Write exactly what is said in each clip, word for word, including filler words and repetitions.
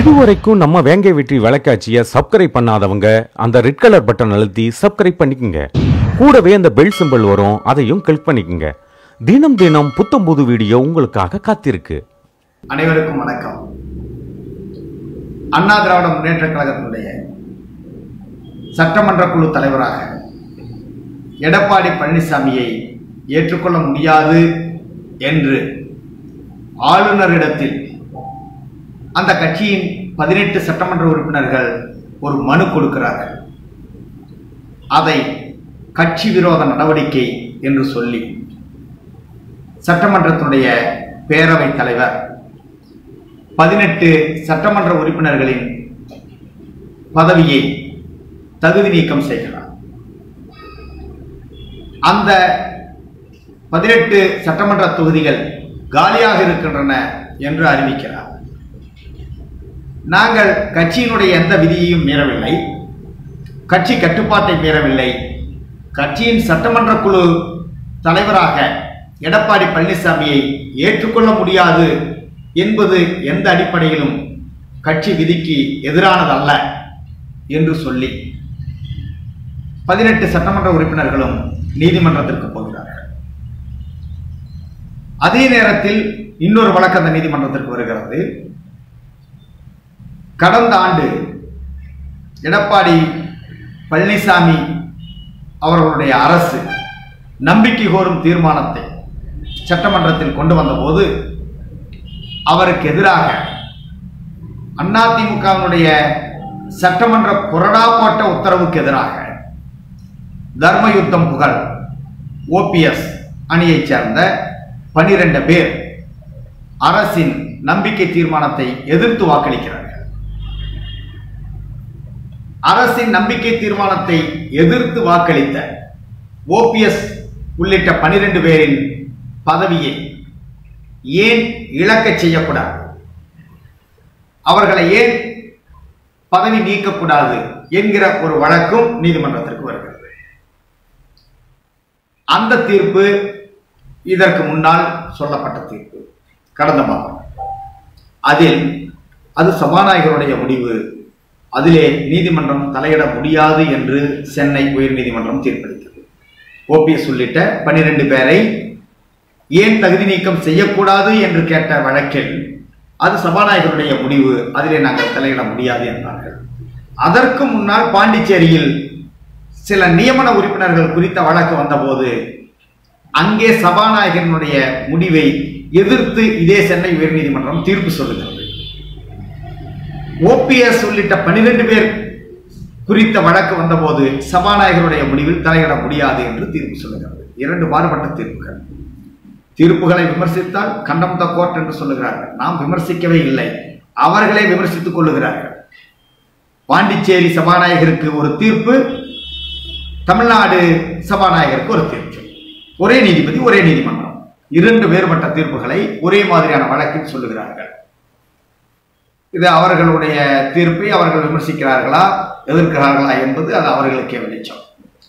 இதுவரைக்கும் நம்ம வேங்கை வெற்றி விளக்காட்சியை சப்ஸ்கிரைப் பண்ணாதவங்க அந்த ரெட் கலர் பட்டன் அழுத்தி சப்ஸ்கிரைப் பண்ணிக்கங்க. கூடவே அந்த பெல் சிம்பல் வரும், அதையும் கிளிக் பண்ணிக்கங்க. தினம் தினம் புத்தம் புது வீடியோ உங்களுக்காக காத்திருக்கு. அனைவருக்கும் வணக்கம். அண்ணா திராவிட முன்னேற்ற கழகத்தினுடைய சட்டமன்ற குழு தலைவராக எடப்பாடி பழனிசாமியை ஏற்றுக்கொள்ள முடியாது என்று ஆளுநரிடத்தில் அந்த கட்சியின் பதினெட்டு சட்டமன்ற உறுப்பினர்கள் ஒரு மனு கொடுக்கிறார்கள். அதை கட்சி விரோத நடவடிக்கை என்று சொல்லி சட்டமன்றத்தினுடைய பேரவைத் தலைவர் பதினெட்டு சட்டமன்ற உறுப்பினர்களின் பதவியை தகுதி நீக்கம் செய்கிறார். அந்த பதினெட்டு சட்டமன்ற தொகுதிகள் காலியாக இருக்கின்றன என்று அறிவிக்கிறார். நாங்கள் கட்சியினுடைய எந்த விதியையும் மீறவில்லை, கட்சி கட்டுப்பாட்டை மீறவில்லை. கட்சியின் சட்டமன்ற குழு தலைவராக எடப்பாடி பழனிசாமியை ஏற்றுக்கொள்ள முடியாது என்பது எந்த அடிப்படையிலும் கட்சி விதிக்கு எதிரானதல்ல என்று சொல்லி பதினெட்டு சட்டமன்ற உறுப்பினர்களும் நீதிமன்றத்திற்கு போகிறார்கள். அதே நேரத்தில் இன்னொரு வழக்கு அந்த நீதிமன்றத்திற்கு வருகிறது. கடந்த ஆண்டு எடப்பாடி பழனிசாமி அவர்களுடைய அரசு நம்பிக்கை கோரும் தீர்மானத்தை சட்டமன்றத்தில் கொண்டு வந்தபோது அவருக்கு எதிராக அதிமுகவினுடைய சட்டமன்ற கொறடா போட்ட உத்தரவுக்கு எதிராக தர்ம யுத்தம் புகழ் ஓபிஎஸ் அணியைச் சேர்ந்த பனிரெண்டு பேர் அரசின் நம்பிக்கை தீர்மானத்தை எதிர்த்து வாக்களிக்கிறார்கள். அரசின் நம்பிக்கை தீர்மானத்தை எதிர்த்து வாக்களித்த ஓபிஎஸ் உள்ளிட்ட பனிரெண்டு பேரின் பதவியை ஏன் இழக்க செய்யக்கூடாது, அவர்களை ஏன் பதவி நீக்கக்கூடாது என்கிற ஒரு வழக்கும் நீதிமன்றத்திற்கு வருகிறது. அந்த தீர்ப்பு இதற்கு முன்னால் சொல்லப்பட்ட தீர்ப்பு கடந்த மாதம். அதில் அது சபாநாயகருடைய முடிவு, அதிலே நீதிமன்றம் தலையிட முடியாது என்று சென்னை உயர் நீதிமன்றம் தீர்ப்பளித்தது. ஓபிஎஸ் உள்ளிட்ட பனிரெண்டு பேரை ஏன் தகுதி நீக்கம் செய்யக்கூடாது என்று கேட்ட வழக்கில் அது சபாநாயகருடைய முடிவு, அதிலே நாங்கள் தலையிட முடியாது என்றார்கள். அதற்கு முன்னால் பாண்டிச்சேரியில் சில நியமன உறுப்பினர்கள் குறித்த வழக்கு வந்தபோது அங்கே சபாநாயகனுடைய முடிவை எதிர்த்து இதே சென்னை உயர் நீதிமன்றம் தீர்ப்பு சொல்லுகிறது. ஓபிஎஸ் உள்ளிட்ட பனிரெண்டு பேர் குறித்த வழக்கு வந்தபோது சபாநாயகருடைய முடிவில் தலையிட முடியாது என்று தீர்ப்பு சொல்லுகிறது. இரண்டு மாறுபட்ட தீர்ப்புகள். தீர்ப்புகளை விமர்சித்தால் கண்டம் த கோர்ட் என்று சொல்லுகிறார்கள். நாம் விமர்சிக்கவே இல்லை, அவர்களே விமர்சித்துக் கொள்ளுகிறார்கள். பாண்டிச்சேரி சபாநாயகருக்கு ஒரு தீர்ப்பு, தமிழ்நாடு சபாநாயகருக்கு ஒரு தீர்ப்பு. ஒரே நீதிபதி, ஒரே நீதிமன்றம். இரண்டு வேறுபட்ட தீர்ப்புகளை ஒரே மாதிரியான வழக்கில் சொல்லுகிறார்கள். இது அவர்களுடைய தீர்ப்பை அவர்கள் விமர்சிக்கிறார்களா எதிர்க்கிறார்களா என்பது அது அவர்களுக்கே வெளிச்சம்.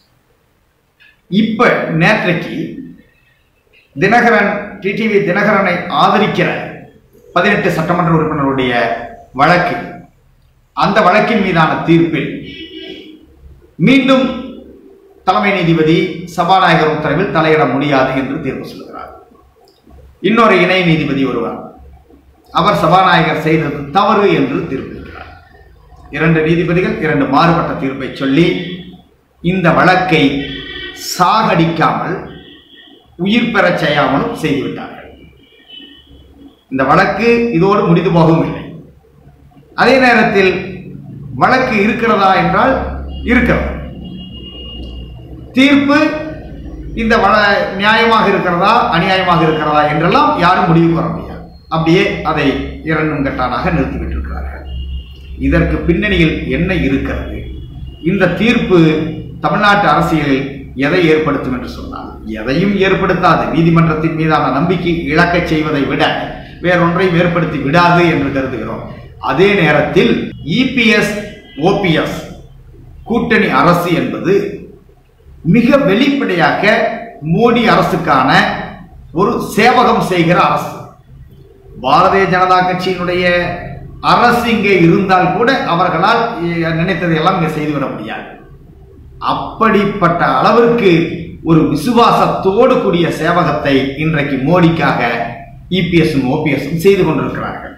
இப்ப நேற்றைக்கு தினகரன் டிடிவி தினகரனை ஆதரிக்கிற பதினெட்டு சட்டமன்ற உறுப்பினருடைய வழக்கு, அந்த வழக்கின் மீதான தீர்ப்பில் மீண்டும் தலைமை நீதிபதி சபாநாயகர் உத்தரவில் தலையிட முடியாது என்று தீர்ப்பு சொல்கிறார். இன்னொரு இணை நீதிபதி ஒருவர், அவர் சபாநாயகர் செய்தது தவறு என்று தீர்ப்பளிக்கிறார். இரண்டு நீதிபதிகள் இரண்டு மாறுபட்ட தீர்ப்பை சொல்லி இந்த வழக்கை சாகடிக்காமல் உயிர் பெற செய்யாமலும் செய்துவிட்டார்கள். இந்த வழக்கு இதோடு முடிந்து போகவும் இல்லை. அதே நேரத்தில் வழக்கு இருக்கிறதா என்றால் இருக்கிறது. தீர்ப்பு இந்த வழ நியாயமாக இருக்கிறதா அநியாயமாக இருக்கிறதா என்றெல்லாம் யாரும் முடிவு பெற முடியாது. அப்படியே அதை இரண்டும் கட்டானாக நிறுத்திவிட்டிருக்கிறார்கள். இதற்கு பின்னணியில் என்ன இருக்கிறது? இந்த தீர்ப்பு தமிழ்நாட்டு அரசியலில் எதை ஏற்படுத்தும் என்று சொன்னால் எதையும் ஏற்படுத்தாது. நீதிமன்றத்தின் மீதான நம்பிக்கை இழக்க செய்வதை விட வேறொன்றையும் ஏற்படுத்தி விடாது என்று கருதுகிறோம். அதே நேரத்தில் இபிஎஸ் ஓபிஎஸ் கூட்டணி அரசு என்பது மிக வெளிப்படையாக மோடி அரசுக்கான ஒரு சேவகம் செய்கிற அரசு. பாரதிய ஜனதா கட்சியினுடைய அரசு இங்கே இருந்தால் கூட அவர்களால் நினைத்ததை எல்லாம் இங்கே செய்துவிட முடியாது. அப்படிப்பட்ட அளவிற்கு ஒரு விசுவாசத்தோடு கூடிய சேவகத்தை இன்றைக்கு மோடிக்காக இபிஎஸும் ஓபிஎஸும் செய்து கொண்டிருக்கிறார்கள்.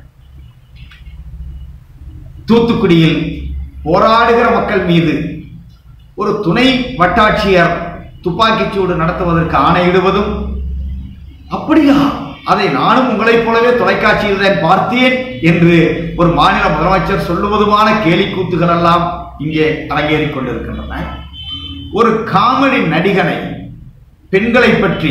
தூத்துக்குடியில் போராடுகிற மக்கள் மீது ஒரு துணை வட்டாட்சியர் துப்பாக்கிச்சூடு நடத்துவதற்கு ஆணையிடுவதும், அப்படியா அதை நானும் உங்களைப் போலவே தொலைக்காட்சியில் தான் பார்த்தேன் என்று ஒரு மாநில முதலமைச்சர் சொல்லுவதுமான கேலி கூத்துகள் எல்லாம் இங்கே அரங்கேறிக் கொண்டிருக்கின்றன. ஒரு காமெடி நடிகனை பெண்களை பற்றி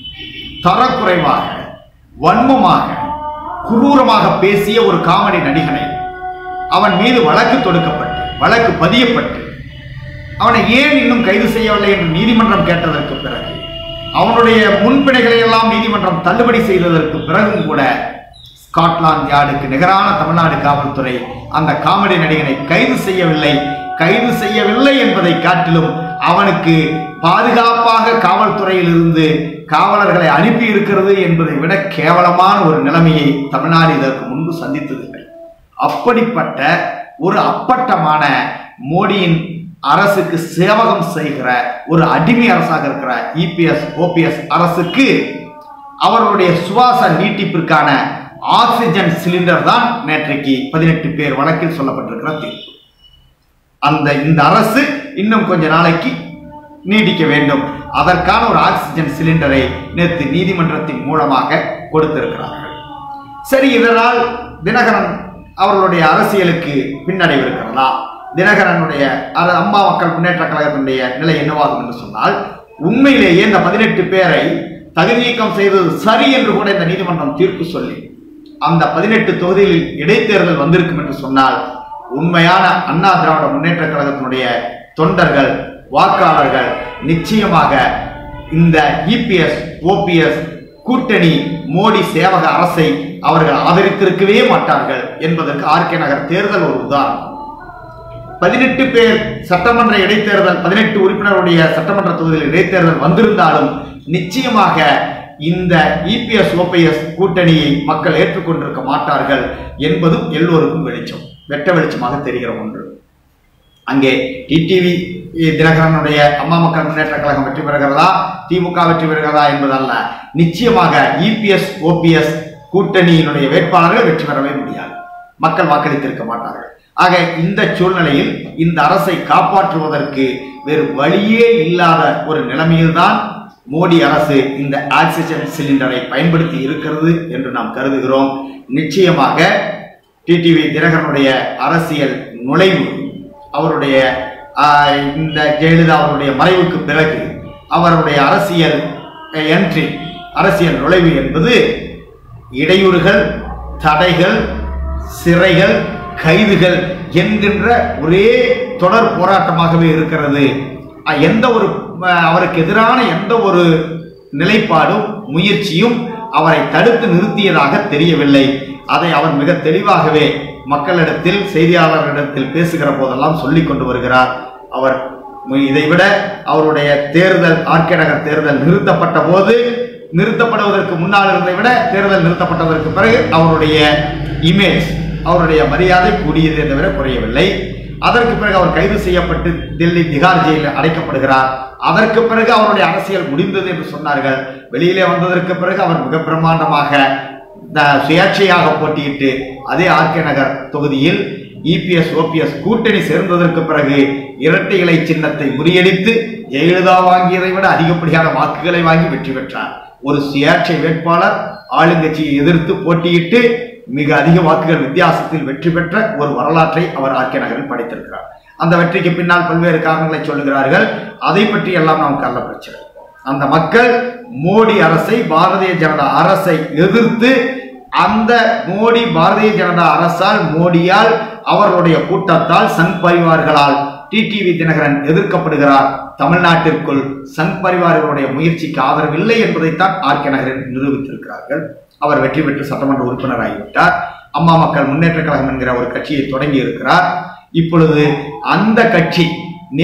தரக்குறைவாக வன்மமாக குரூரமாக பேசிய ஒரு காமெடி நடிகனை அவன் மீது வழக்கு தொடுக்கப்பட்டு வழக்கு பதியப்பட்டு அவனை ஏன் இன்னும் கைது செய்யவில்லை என்று நீதிமன்றம் கேட்டதற்கு பிறகு, அவனுடைய முன்பிணைகளை எல்லாம் நீதிமன்றம் தள்ளுபடி செய்ததற்கு பிறகும் கூட ஸ்காட்லாந்து யார்டுக்கு நிகரான தமிழ்நாடு காவல்துறை அந்த காமெடி நடிகனை கைது செய்யவில்லை. கைது செய்யவில்லை என்பதை காட்டிலும் அவனுக்கு பாதுகாப்பாக காவல்துறையில் இருந்து காவலர்களை அனுப்பி இருக்கிறது என்பதை விட கேவலமான ஒரு நிலைமையை தமிழ்நாடு இதற்கு முன்பு சந்தித்ததில்லை. அப்படிப்பட்ட ஒரு அப்பட்டமான மோடியின் அரசுக்கு சேவகம் செய்கிற ஒரு அடிமை அரசாக இருக்கிற இபிஎஸ் ஓபிஎஸ் அரசுக்கு அவர்களுடைய சுவாச நீட்டிப்பிற்கான ஆக்சிஜன் சிலிண்டர் தான் நேற்றைக்கு பதினெட்டு பேர் வழக்கில் சொல்லப்பட்டிருக்கிற தீர்ப்பு. அந்த இந்த அரசு இன்னும் கொஞ்ச நாளைக்கு நீடிக்க வேண்டும். அதற்கான ஒரு ஆக்சிஜன் சிலிண்டரை நேற்று நீதிமன்றத்தின் மூலமாக கொடுத்திருக்கிறார்கள். சரி, இதனால் தினகரன் அவர்களுடைய அரசியலுக்கு பின்னடைவு இருக்கிறதா? தினகரனுடைய அம்மா மக்கள் முன்னேற்ற கழகத்தினுடைய நிலை என்னவாகும் என்று சொன்னால், உண்மையிலேயே இந்த பதினெட்டு பேரை தகுதி நீக்கம் செய்தது சரி என்று கூட இந்த நீதிமன்றம் தீர்ப்பு சொல்லி அந்த பதினெட்டு தொகுதிகளில் இடைத்தேர்தல் வந்திருக்கும் என்று சொன்னால், உண்மையான அண்ணா திராவிட முன்னேற்ற கழகத்தினுடைய தொண்டர்கள் வாக்காளர்கள் நிச்சயமாக இந்த இபிஎஸ் ஓபிஎஸ் கூட்டணி மோடி சேவக அரசை அவர்கள் ஆதரித்திருக்கவே மாட்டார்கள் என்பதற்கு ஆர்கே நகர் தேர்தல் ஒரு உதாரணம். பதினெட்டு பேர் சட்டமன்ற இடைத்தேர்தல் பதினெட்டு உறுப்பினருடைய சட்டமன்ற தொகுதியில் இடைத்தேர்தல் வந்திருந்தாலும் நிச்சயமாக இந்த இபிஎஸ் ஓபிஎஸ் கூட்டணியை மக்கள் ஏற்றுக்கொண்டிருக்க மாட்டார்கள் என்பதும் எல்லோருக்கும் வெளிச்சம் வெட்ட வெளிச்சமாக தெரிகிற ஒன்று. அங்கே டிடிவி தினகரனுடைய அம்மா மக்கள் முன்னேற்ற கழகம் வெற்றி பெறுகிறதா, திமுக வெற்றி பெறுகிறதா என்பதல்ல, நிச்சயமாக இபிஎஸ் ஓபிஎஸ் கூட்டணியினுடைய வேட்பாளர்கள் வெற்றி பெறவே முடியாது. மக்கள் வாக்களித்திருக்க மாட்டார்கள். ஆக இந்த சூழ்நிலையில் இந்த அரசை காப்பாற்றுவதற்கு வேறு வழியே இல்லாத ஒரு நிலைமையில்தான் மோடி அரசு இந்த ஆக்சிஜன் சிலிண்டரை பயன்படுத்தி இருக்கிறது என்று நாம் கருதுகிறோம். நிச்சயமாக டிடிவி தினகரனுடைய அரசியல் நுழைவு, அவருடைய இந்த ஜெயலலிதா அவருடைய மறைவுக்கு பிறகு அவருடைய அரசியல் என்ட்ரி அரசியல் நுழைவு என்பது இடையூறுகள், தடைகள், சிறைகள், கைதுகள் என்கின்ற ஒரே தொடர் போராட்டமாகவே இருக்கிறது. எந்த ஒரு அவருக்கு எதிரான எந்த ஒரு நிலைப்பாடும் முயற்சியும் அவரை தடுத்து நிறுத்தியதாக தெரியவில்லை. அதை அவர் மிக தெளிவாகவே மக்களிடத்தில் செய்தியாளர்களிடத்தில் பேசுகிற போதெல்லாம் சொல்லிக் கொண்டு வருகிறார். அவர் இதைவிட அவருடைய தேர்தல் ஆர்கே நகர் தேர்தல் நிறுத்தப்பட்ட போது நிறுத்தப்படுவதற்கு முன்னால் இருந்ததை விட தேர்தல் நிறுத்தப்பட்டதற்கு பிறகு அவருடைய இமேஜ் அவருடைய மரியாதை கூடியதை தவிர குறையவில்லை. அதற்கு பிறகு அவர் கைது செய்யப்பட்டு டெல்லி திகார் ஜெயிலில் அடைக்கப்படுகிறார். அதற்கு பிறகு அவருடைய அரசியல் முடிந்தது என்று சொன்னார்கள். வெளியிலே வந்ததற்கு பிறகு அவர் மிக பிரம்மாண்டமாக சுயேட்சையாக போட்டியிட்டு அதே ஆர்கே நகர் தொகுதியில் இபிஎஸ் ஓபிஎஸ் கூட்டணி சேர்ந்ததற்கு பிறகு இரட்டை இலை சின்னத்தை முறியடித்து ஜெயலலிதா வாங்கியதை விட அதிகப்படியான வாக்குகளை வாங்கி வெற்றி பெற்றார். ஒரு சுயேட்சை வேட்பாளர் ஆளுங்கட்சியை எதிர்த்து போட்டியிட்டு மிக அதிக வாக்குகள் வித்தியாசத்தில் வெற்றி பெற்ற ஒரு வரலாற்றை அவர் ஆர்கே நகரில் படைத்திருக்கிறார். அந்த வெற்றிக்கு பின்னால் பல்வேறு காரணங்களை சொல்லுகிறார்கள். அதை பற்றி எல்லாம் நாம் கள்ள பிரச்சனை. அந்த மக்கள் மோடி அரசை பாரதிய ஜனதா அரசை எதிர்த்து அந்த மோடி பாரதிய ஜனதா அரசால் மோடியால் அவர்களுடைய கூட்டத்தால் சங் பரிவார்களால் டிடிவி தினகரன் எதிர்க்கப்படுகிறார். தமிழ்நாட்டிற்குள் சங் பரிவார்களுடைய முயற்சிக்கு ஆதரவில்லை என்பதைத்தான் ஆர்கே நகரில் நிரூபித்திருக்கிறார்கள். அவர் வெற்றி பெற்று சட்டமன்ற உறுப்பினர் ஆகிவிட்டார். அம்மா மக்கள் முன்னேற்ற கழகம் என்கிற ஒரு கட்சியை தொடங்கி இருக்கிறார். இப்பொழுது அந்த கட்சி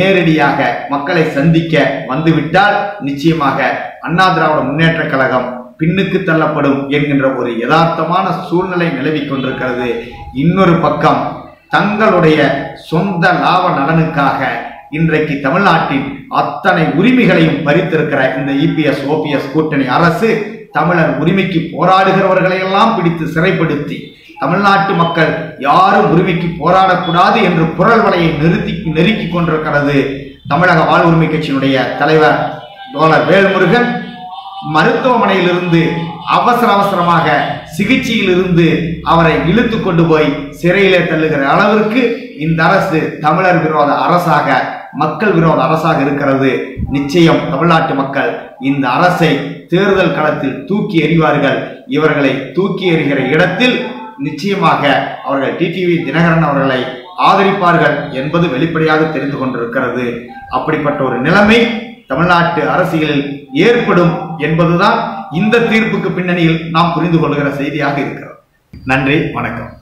நேரடியாக மக்களை சந்திக்க வந்துவிட்டால் நிச்சயமாக அண்ணா திராவிட முன்னேற்ற கழகம் பின்னுக்கு தள்ளப்படும் என்கின்ற ஒரு யதார்த்தமான சூழ்நிலை நிலவிக் கொண்டிருக்கிறது. இன்னொரு பக்கம் தங்களுடைய சொந்த லாப நலனுக்காக இன்றைக்கு தமிழ்நாட்டின் அத்தனை உரிமைகளையும் பறித்திருக்கிற இந்த இபிஎஸ் ஓபிஎஸ் கூட்டணி அரசு தமிழர் உரிமைக்கு போராடுகிறவர்களை எல்லாம் பிடித்து சிறைப்படுத்தி தமிழ்நாட்டு மக்கள் யாரும் உரிமைக்கு போராடக்கூடாது என்று குரல் வலையை நிறுத்தி நெருக்கி கொண்டிருக்கிறது. தமிழக வாழ்வுரிமை கட்சியினுடைய தலைவர் தோழர் வேல்முருகன் மருத்துவமனையிலிருந்து அவசர அவசரமாக சிகிச்சையில் இருந்து அவரை இழுத்து கொண்டு போய் சிறையிலே தள்ளுகிற அளவிற்கு இந்த அரசு தமிழர் விரோத அரசாக, மக்கள் விரோத அரசாக இருக்கிறது. நிச்சயம் தமிழ்நாட்டு மக்கள் இந்த அரசை தேர்தல் களத்தில் தூக்கி எறிவார்கள். இவர்களை தூக்கி எறிகிற இடத்தில் நிச்சயமாக அவர்கள் டிடிவி தினகரன் அவர்களை ஆதரிப்பார்கள் என்பது வெளிப்படையாக தெரிந்து கொண்டிருக்கிறது. அப்படிப்பட்ட ஒரு நிலைமை தமிழ்நாட்டு அரசியலில் ஏற்படும் என்பதுதான் இந்த தீர்ப்புக்கு பின்னணியில் நாம் புரிந்து கொள்கிற செய்தியாக இருக்கிறது. நன்றி, வணக்கம்.